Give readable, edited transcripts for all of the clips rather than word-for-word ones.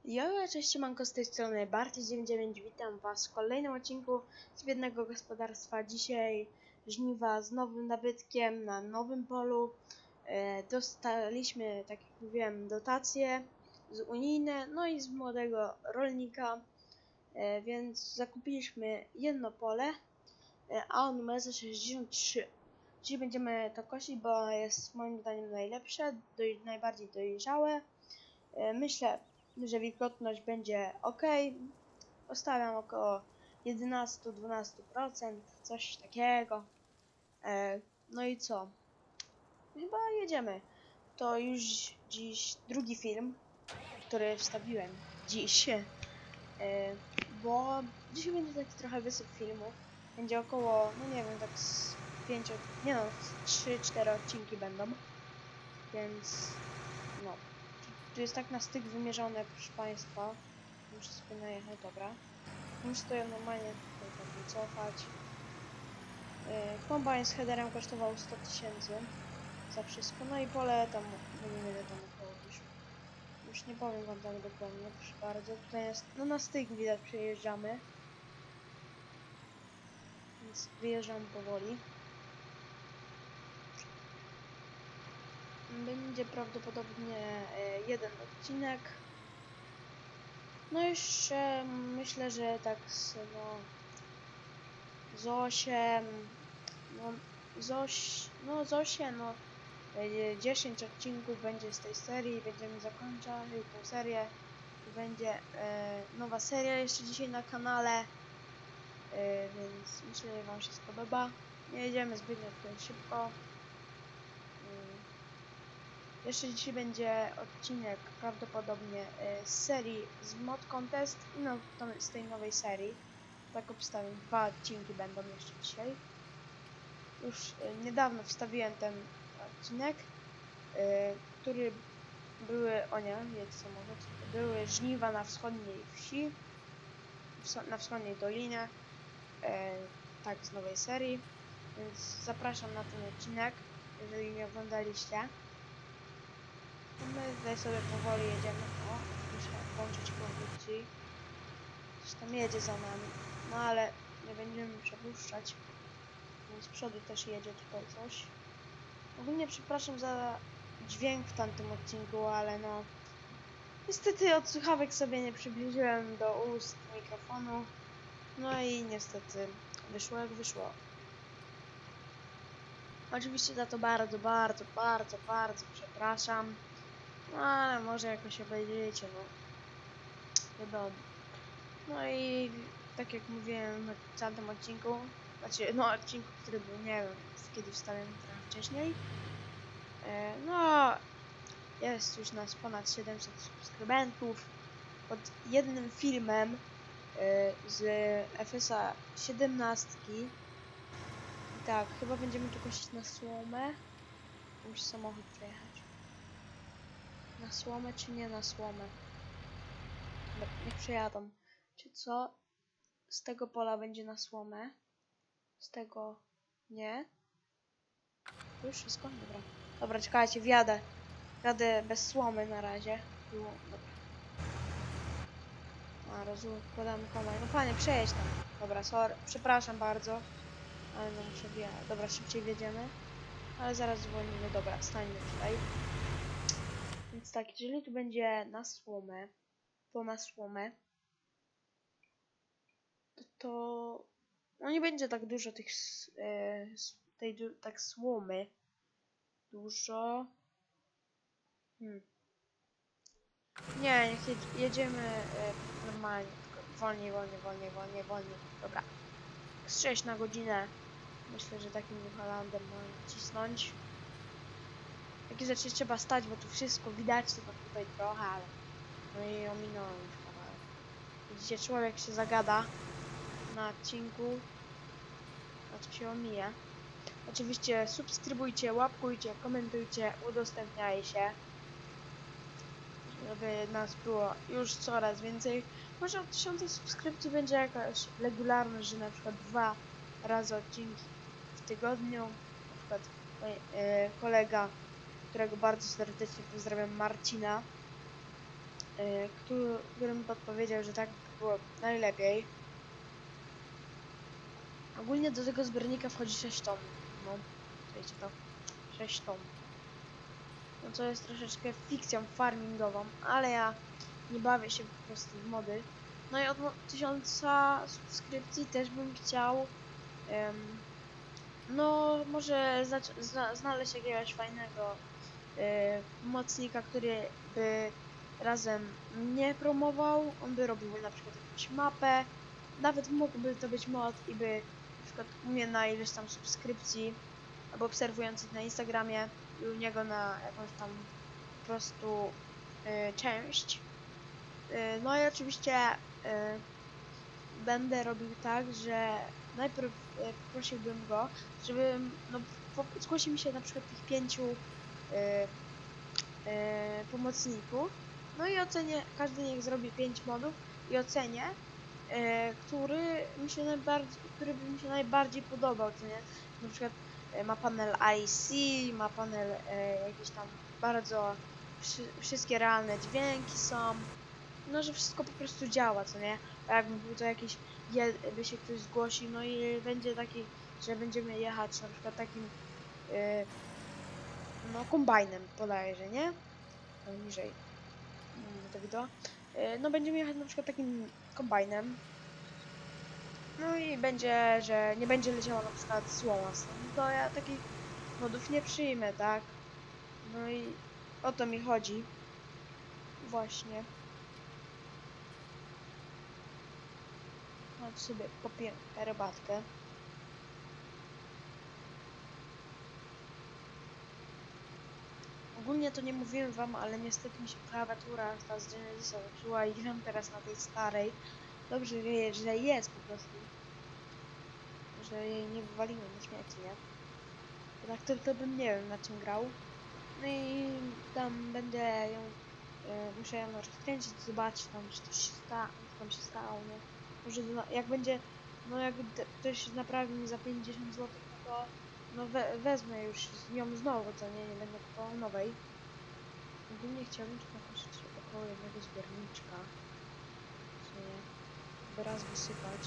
Cześć, siemanko, z tej strony Barty99, witam was w kolejnym odcinku z Biednego Gospodarstwa. Dzisiaj żniwa z nowym nabytkiem na nowym polu. Dostaliśmy, tak jak mówiłem, dotacje z unijne, no i z młodego rolnika, więc zakupiliśmy jedno pole, a o numerze 63. Dzisiaj będziemy to kosić, bo jest moim zdaniem najlepsze, najbardziej dojrzałe. Myślę, że wilgotność będzie ok. Postawiam około 11-12%, coś takiego. No i co? Chyba jedziemy. To już dziś drugi film, który wstawiłem dziś. Bo dzisiaj będzie taki trochę wysyp filmów. Będzie około, no nie wiem, tak z 5, nie no, 3-4 odcinki będą. Więc no. Tu jest tak na styk wymierzone, proszę państwa. Muszę sobie najechać, dobra. Muszę to normalnie tutaj tak wycofać. Kombajn z headerem kosztował 100 000 za wszystko. No i pole tam, nie wiem ile tam około wyszło. Już nie powiem wam tak dokładnie, proszę bardzo. Tutaj jest, no na styk widać, przejeżdżamy. Więc wyjeżdżam powoli. Będzie prawdopodobnie jeden odcinek. No jeszcze myślę, że tak z 8, z 10 odcinków będzie z tej serii, będziemy zakończać tą serię. Będzie nowa seria jeszcze dzisiaj na kanale, więc myślę, że wam się spodoba. Nie jedziemy zbytnio tutaj szybko. Jeszcze dzisiaj będzie odcinek prawdopodobnie z serii z Mod Contest i no, z tej nowej serii. Tak obstawiam, 2 odcinki będą jeszcze dzisiaj. Już niedawno wstawiłem ten odcinek, który były, o nie, jest samochód, były żniwa na wschodniej wsi, na wschodniej dolinie, tak z nowej serii, więc zapraszam na ten odcinek, jeżeli nie oglądaliście. My tutaj sobie powoli jedziemy. O, muszę włączyć kondycji. Coś tam jedzie za nami. No ale nie będziemy przepuszczać. Z przodu też jedzie tutaj coś. Ogólnie przepraszam za dźwięk w tamtym odcinku, ale no... Niestety od słuchawek sobie nie przybliżyłem do ust mikrofonu. No i niestety wyszło jak wyszło. Oczywiście za to bardzo przepraszam. No ale może jakoś obejdziecie, no. Wiadomo. No i tak jak mówiłem w tamtym odcinku, znaczy no odcinku, który był, nie wiem, kiedy wstawiam trochę wcześniej. No, jest już nas ponad 700 subskrybentów. Pod jednym filmem z FS-a 17. I tak, chyba będziemy tu kosić na słomę. Musi samochód przejechać. Na słomę czy nie na słomę? Nie przejadą. Czy co? Z tego pola będzie na słomę. Z tego nie. To już wszystko? Dobra. Dobra, czekajcie, wjadę. Wjadę bez słomy na razie. Dobra. A, rozkładamy kombajn. No fajnie, przejedź tam. Dobra, sorry. Przepraszam bardzo. Ale no muszę wjechać. Dobra, szybciej wjedziemy. Ale zaraz zwolnimy. Dobra, stańmy tutaj. Więc tak, jeżeli tu będzie na słomę, to na słomę, to no nie będzie tak dużo tych tak słomy. Dużo. Nie, niech jedziemy normalnie, tylko wolniej. Dobra. Z 6 na godzinę. Myślę, że takim New Hollandem można cisnąć. Takie rzeczy trzeba stać, bo tu wszystko widać, tylko tutaj trochę, ale no i ominąłem już kawałek. Widzicie, człowiek się zagada na odcinku, a to się omija. Oczywiście subskrybujcie, łapkujcie, komentujcie, udostępniajcie, żeby nas było już coraz więcej. Może od 1000 subskrypcji będzie jakaś regularność, że na przykład 2 razy odcinki w tygodniu. Na przykład mój kolega, którego bardzo serdecznie pozdrawiam, Marcina, którym podpowiedział, że tak było najlepiej. Ogólnie do tego zbiornika wchodzi 6 ton. No, wiecie to, 6 ton. No to jest troszeczkę fikcją farmingową, ale ja nie bawię się po prostu w mody. No i od 1000 subskrypcji też bym chciał no może znaleźć jakiegoś fajnego pomocnika, który by razem mnie promował. On by robił na przykład jakąś mapę. Nawet mógłby to być mod i by na przykład u mnie na ileś tam subskrypcji albo obserwujących na Instagramie i u niego na jakąś tam po prostu część. No i oczywiście będę robił tak, że najpierw poprosiłbym go, żeby no, zgłosi mi się na przykład tych 5 pomocników. No i ocenię, każdy niech zrobi 5 modów i ocenię, który by mi się najbardziej podobał, co nie? Na przykład ma panel IC, ma panel jakieś tam bardzo wszystkie realne dźwięki są. No, że wszystko po prostu działa, co nie? A jakby był to jakiś, by się ktoś zgłosił, no i będzie taki, że będziemy jechać na przykład takim, no, kombajnem bodajże, nie? No, niżej, to wideo. No, będziemy jechać na przykład takim kombajnem. No i będzie, że nie będzie leciała na przykład słoma. No to ja takich modów nie przyjmę, tak? No i o to mi chodzi. Właśnie. No to sobie popiję herbatkę. Ogólnie to nie mówiłem wam, ale niestety mi się klawiatura ta z Genesisa zepsuła i gram teraz na tej starej. Dobrze, że jest po prostu. Że jej nie wywaliłem na śmieci, nie? Bo tak to bym nie wiem na czym grał. No i tam będę ją... muszę ją rozkręcić, zobaczyć tam, czy coś się tam się stało, nie? Może jak będzie... No jak ktoś naprawi mi za 50 zł, no to... No wezmę już z nią znowu, co nie? Nie będę kupował nowej. Ogólnie chciałbym tu położyć około jednego zbiorniczka, co nie, by raz wysypać.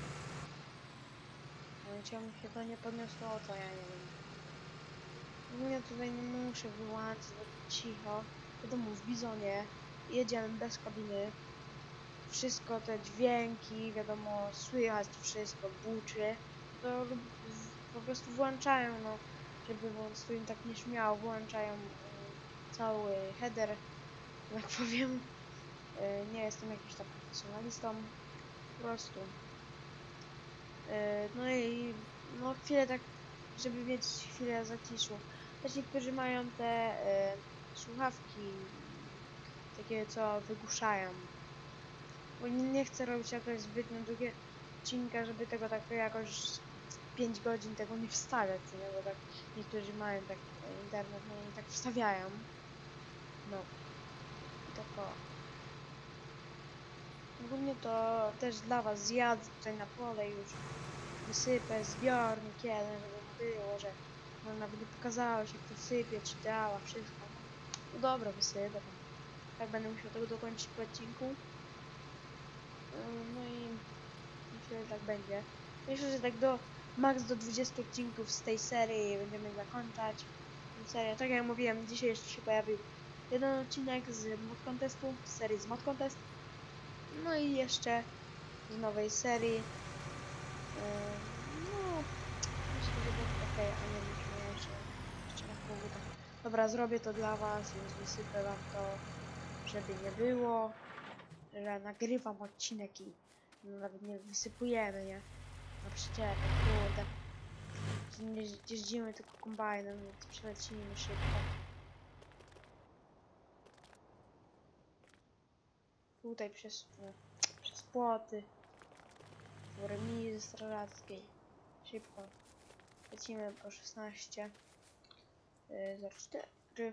Ale chciałbym chyba nie podniosło to, ja nie wiem. Ogólnie tutaj nie muszę wyłączyć, bo cicho. Wiadomo, w Bizonie jedziemy bez kabiny. Wszystko te dźwięki, wiadomo, słychać wszystko, buczy. To po prostu włączają, no, żeby po prostu im tak nie śmiało, włączają cały header, tak powiem. Nie jestem jakimś tam profesjonalistą, po prostu. No i no chwilę tak, żeby mieć chwilę zaciszu. Też niektórzy mają te słuchawki takie, co wygłuszają. Bo nie chcę robić jakoś zbytnio długie odcinka, żeby tego tak jakoś 5 godzin tego nie wstawiać, nie? Bo tak niektórzy mają tak internet, no i tak wstawiają. No. I tak o. Ogólnie to też dla was zjadę tutaj na pole już wysypę zbiornik jeden, żeby było, że no nawet nie pokazałeś jak to sypie, czy działa, wszystko. No dobra, wysypę. Tak będę musiał tego dokończyć po odcinku. No i myślę, że tak będzie. Myślę, że tak max do 20 odcinków z tej serii będziemy zakończać. Serię, tak jak mówiłem, dzisiaj jeszcze się pojawił jeden odcinek z Mod Contestu, z serii z Mod Contest. No i jeszcze z nowej serii. No, myślę, że będzie okej, a nie wiem, czy jeszcze na powód. Dobra, zrobię to dla was, więc wysypę wam to, żeby nie było, że nagrywam odcinek i no, nawet nie wysypujemy, nie? Na przyczepę, kurde. Nie jeździmy tylko kombajnem, więc przelecimy szybko. Tutaj przez płoty, w remizy strażackiej. Szybko. Lecimy po 16. 04.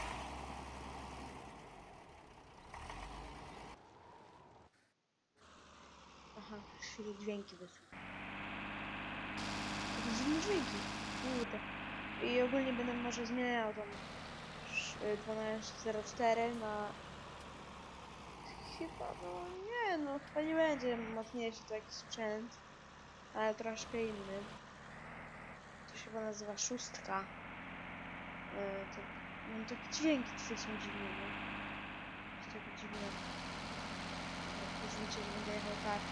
Aha, przez chwilę dźwięki wysły. To dziwne dźwięki. Kurde. I ogólnie będę może zmieniał tą 1204 na chyba, no nie, no chyba nie będzie mocniejszy to jakiś sprzęt, ale troszkę inny. To się chyba nazywa szóstka. To, no takie dźwięki tutaj są dziwne, no. Jest takie dziwne. Pozwólcie, że będę jechał tak.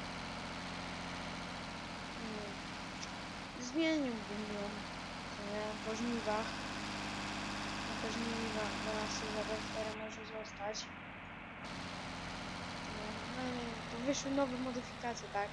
Zmieniłbym ją, co nie, po żniwach. No te żniwa 12 zabrać, może zostać. No to wyszły nowe modyfikacje, tak?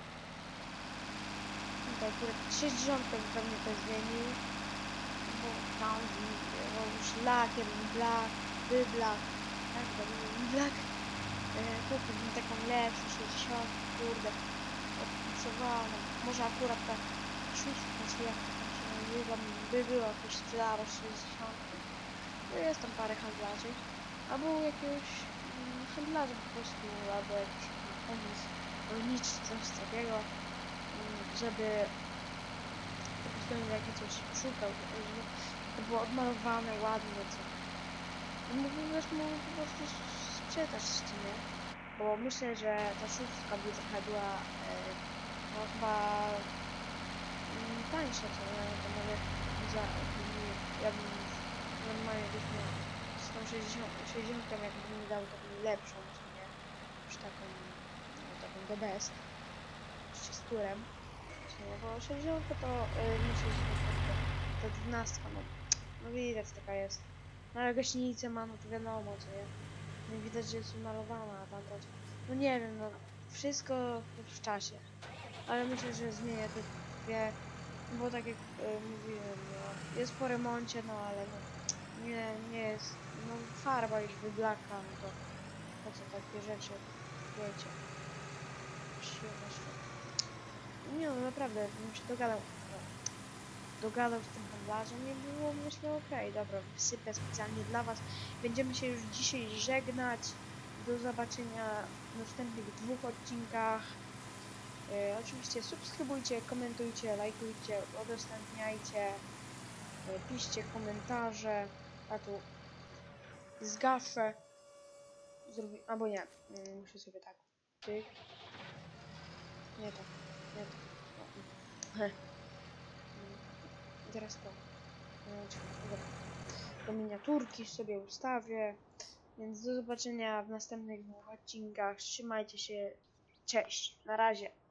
Tutaj akurat 60 pewnie to zmienił. Bo tam bo już lakiem, black, black, tak? Black. Kupiłbym taką lepszą 60, kurde. Odpicowałam. Może akurat ta szóstka, czy jak to tam się nazywa, by była jakoś sprzedała 60. No jest tam parę handlarzy. Albo jakiegoś handlarza po prostu, albo jakiś pomysł rolniczy, coś takiego, żeby po prostu jakieś coś szukał, żeby to było odmalowane ładnie, co. Mógłbyś mu po prostu sprzedać, czy nie? Bo myślę, że ta szóstka by trochę była no chyba tańsza, co nie? To może za, ja bym normalnie byśmy z tą 60 jakbym mi dał taką lepszą, co nie? Już taką, no, taką the best, oczywiście z turem, co nie? Bo 60 to myślę, że ta 12, no widać taka jest. No ale gaśnicę ma, no to wiadomo, co nie? No widać, że jest umalowana, a tamta, no nie wiem, no wszystko w czasie. Ale myślę, że zmienię te dwie, bo tak jak mówiłem, no, jest po remoncie, no ale no, nie jest, no farba już wyblaka, no to po co takie rzeczy, wiecie, świetne. Nie no, naprawdę, bym się dogadał z tym handlarzem i było, myślę, okej, dobra, wysypię specjalnie dla was. Będziemy się już dzisiaj żegnać. Do zobaczenia w następnych 2 odcinkach. Oczywiście subskrybujcie, komentujcie, lajkujcie, udostępniajcie, piszcie komentarze. A tu zgaszę. Albo nie, muszę sobie tak. Tyk. Nie tak, nie tak. No. Teraz to. Dobra. Do miniaturki sobie ustawię. Więc do zobaczenia w następnych 2 odcinkach. Trzymajcie się. Cześć. Na razie.